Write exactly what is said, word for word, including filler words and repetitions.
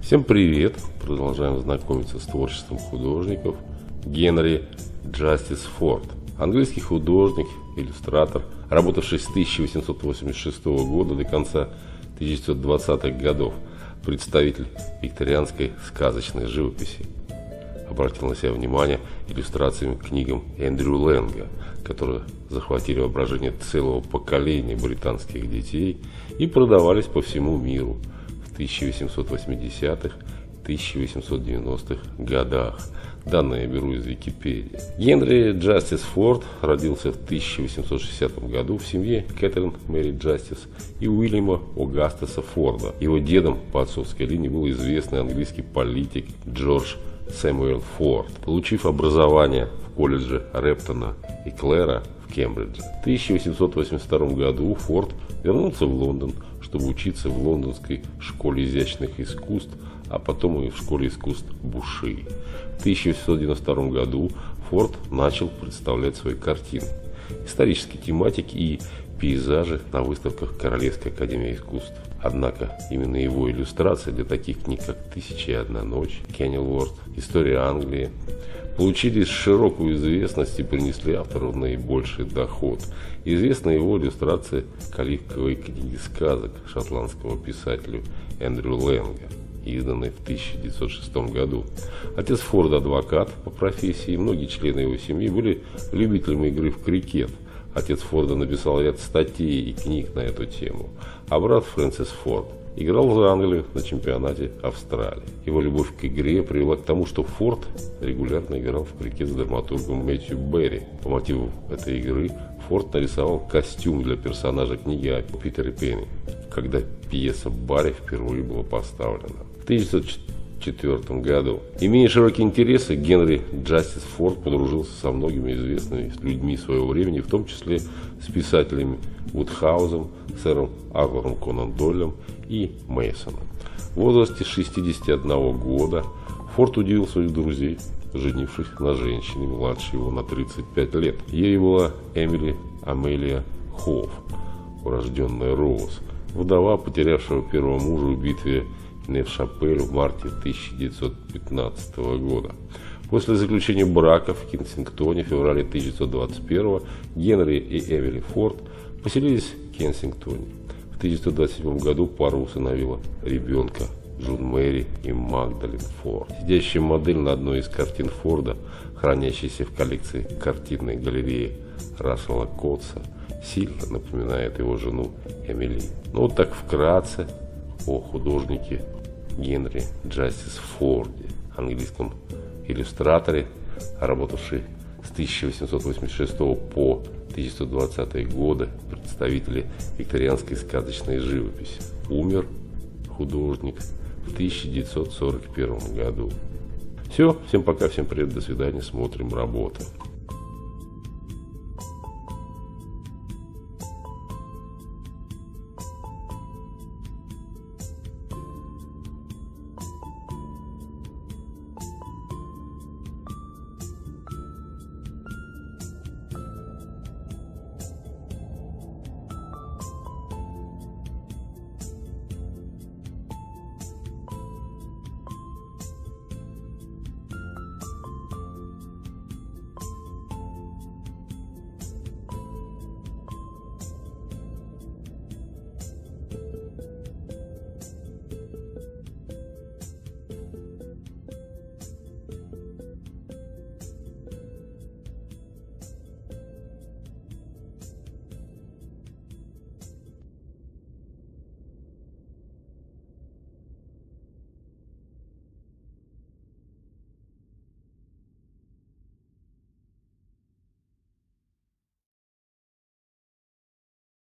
Всем привет! Продолжаем знакомиться с творчеством художников. Генри Джастис Форд. Английский художник, иллюстратор, работавший с тысяча восемьсот восемьдесят шестого года до конца тысяча девятьсот двадцатых годов, представитель викторианской сказочной живописи. Обратил на себя внимание иллюстрациями к книгам Эндрю Лэнга, которые захватили воображение целого поколения британских детей и продавались по всему миру в тысяча восемьсот восьмидесятых — тысяча восемьсот девяностых годах. Данные я беру из Википедии. Генри Джастис Форд родился в тысяча восемьсот шестидесятом году в семье Кэтрин Мэри Джастис и Уильяма Огастаса Форда. Его дедом по отцовской линии был известный английский политик Джордж Сэмюэл Форд. Получив образование в колледже Рептона и Клэра в Кембридже, в тысяча восемьсот восемьдесят втором году Форд вернулся в Лондон, чтобы учиться в Лондонской школе изящных искусств, а потом и в школе искусств Буши. В тысяча восемьсот девяносто втором году Форд начал представлять свои картины исторической тематики и пейзажи на выставках Королевской академии искусств. Однако именно его иллюстрации для таких книг, как «Тысяча и одна ночь», «Кенилворт», «История Англии» получили широкую известность и принесли автору наибольший доход. Известна его иллюстрация к оливковой книге сказок шотландского писателя Эндрю Лэнга, изданной в тысяча девятьсот шестом году. Отец Форда адвокат по профессии, и многие члены его семьи были любителями игры в крикет. Отец Форда написал ряд статей и книг на эту тему, а брат Фрэнсис Форд играл за Англию на чемпионате Австралии. Его любовь к игре привела к тому, что Форд регулярно играл в крикет с драматургом Мэтью Берри. По мотиву этой игры Форд нарисовал костюм для персонажа книги о Питере Пенни, когда пьеса Барри впервые была поставлена. В тысяча девятьсот четвёртом году. Имея широкие интересы, Генри Джастис Форд подружился со многими известными людьми своего времени, в том числе с писателями Вудхаузом, сэром Артуром Конан Дойлем и Мейсоном. В возрасте шестидесяти одного года Форд удивил своих друзей, женившись на женщине младше его на тридцать пять лет. Ею была Эмили Амелия Хоуф, урожденная Роуз, вдова потерявшего первого мужа в битве Невшапель в марте тысяча девятьсот пятнадцатого года. После заключения брака в Кенсингтоне в феврале тысяча девятьсот двадцать первого Генри и Эмили Форд поселились в Кенсингтоне. В тысяча девятьсот двадцать седьмом году пара усыновила ребенка Джун Мэри и Магдалин Форд. Сидящая модель на одной из картин Форда, хранящейся в коллекции картинной галереи Рассела Котса, сильно напоминает его жену Эмили. Ну вот так вкратце о художнике Генри Джастис Форде, английском иллюстраторе, работавший с тысяча восемьсот восемьдесят шестого по тысяча девятьсот двадцатые годы, представители викторианской сказочной живописи. Умер художник в тысяча девятьсот сорок первом году. Все, всем пока, всем привет, до свидания, смотрим работу.